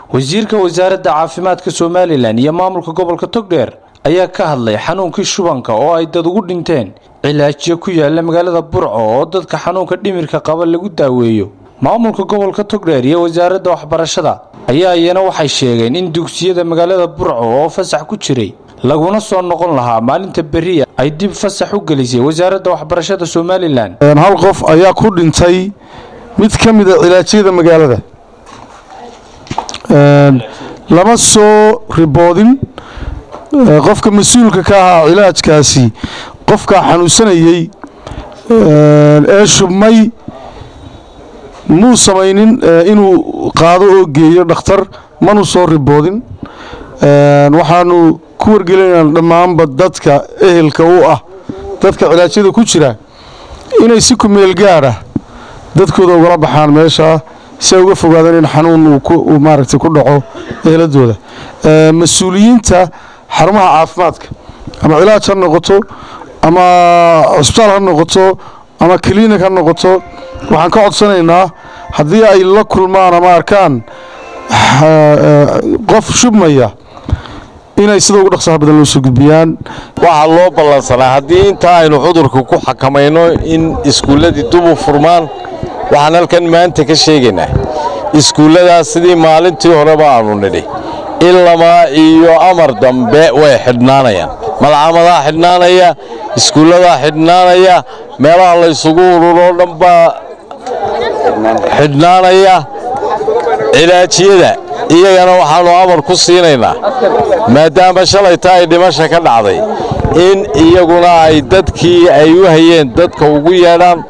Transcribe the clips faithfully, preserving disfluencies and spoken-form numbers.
wasiirka wasaaradda caafimaadka Somaliland iyo maamulka gobolka Togdheer ayaa ka hadlay xanuunkii shubanka oo ay dad ugu dhinteen cilaajiyo ku yaala magaalada Burco oo dadka xanuunka dhimirka qaba lagu daaweeyo. maamulka gobolka Togdheer iyo wasaaradda waxbarashada ayaa iyana waxay sheegeen in dugsiyada magaalada Burco oo fasax ku jiray laguna soo noqon lahaa maalinta bariya ay dib fasax u gelisay wasaaradda waxbarashada Somaliland. hal qof ayaa ku dhintay mid ka mid ah cilaajyada magaalada een lama soo riboodin qofka mas'uulka ka ah cilaajkaasi qofka xanuunsanayay ee shubmay muu samaynin inuu qaado oo geeyo dhakhtar manu soo riboodin een waxaanu ku wargelinayna dhammaanba dadka ehelka u ah dadka cilaajyada ku jira inay si ku meel gaar ah dadkooda uga baxaan meesha si ay uga fogaadaan in xanuun uu ku maaragtay ku dhaco eheladooda ee mas'uuliyiinta xarumaha caafimaadka ama cilaaj ha noqoto ama isbitaal ha noqoto ama kliinik ha noqoto waxaan ka codsanaynaa haddii ay la kulmaan ama arkaan qof shubmaya inay sida ugu dhaqsaha badan loo soo gudbiyaan. waxa loo ballansanaa haddii inta aynu cudurka ku xakamayno in iskuuladii dib u furmaan waxaan halkan maanta ka sheegaynaa iskuuladaas sidii maalintii horeba aanu nidhi ilaa iyo amar dambe way xidhnaanayaan malcamadaha xidhnaanaya iskuulada xidhnaanaya meelaha la isugu ururo dhanba xidhnaanaya cilaajiyada iyagana waxaanu amar ku siinaynaa maadaama shalay tahay dhimasho ka dhacday in iyaguna ay dadkii ay u hayeen dadka ugu yeedhaan.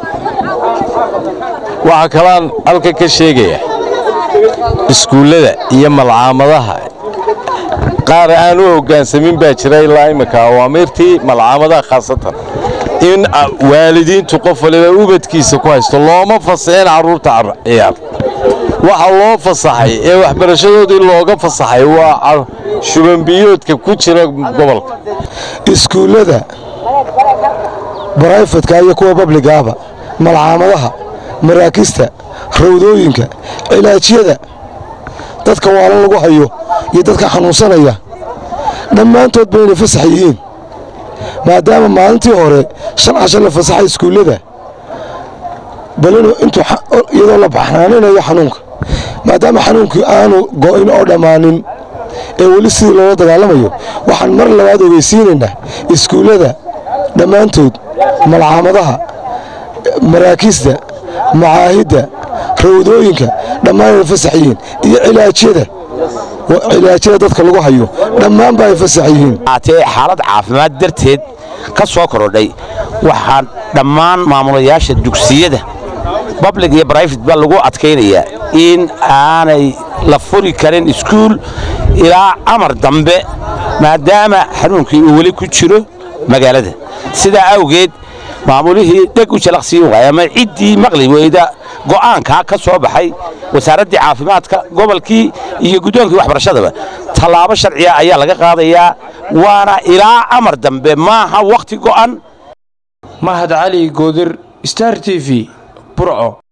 waxa kalaan halka ka sheegaya iskuulada iyo malcaamadaha qaar aan u hoggaansamin baa jira ilaa imika awaamirtii malcaamadaha khaasatan in waalidiintu qof waliba ubadkiisa ku haysto looma fasaxin carruurta ciyaar waxa loo fasaxay ee waxbarashadoodii looga fasaxay waa shuban biyoodka ku jira gobolka. iskuulada private iyo kuwa public ah malcaamadaha maraakista rawdooyinka cilaajyada dadka waalan lagu hayo iyo dadka xanuunsanaya dhammaantood bay fasax yihiin maadaama maalintii hore shan casho la fasaxay iskuulada balano intuu iyadoo la baxnaaninayo xanuunka maadaama xanuunkii aanu go'in oo dhammaanin ee weli sidii loola dagaalamayo waxaan mar labaad ogeysiinaynaa iskuulada dhammaantood malcaamadaha maraakista macaahidda rawdooyinka dhammaan ay fasax yihiin iyo cilaajyada cilaajyada dadka lagu hayo dhammaan baa ay fasax yihiin. xaalad caafimaad darteed ka soo korodhay waxaan dhammaan maamulayaasha dugsiyada public iyo private ba lagu adkaynayaa in aanay la furi karin iskuul ilaa amar dambe maadaama xanuunkii uu weli ku jiro magaalada. sidaa awgeed maamulihii dheg u jalaqsiin waaya ama ciddii maqli weyda go'aanka ka soo baxay wasaaradda caafimaadka gobolkii iyo gudoonkii waxbarashadaba talaabo sharci ah ayaa laga qaadayaa waana ilaa amar dambe maaha waqti go'an. Mahad Cali Goodir, Star T V, Burco.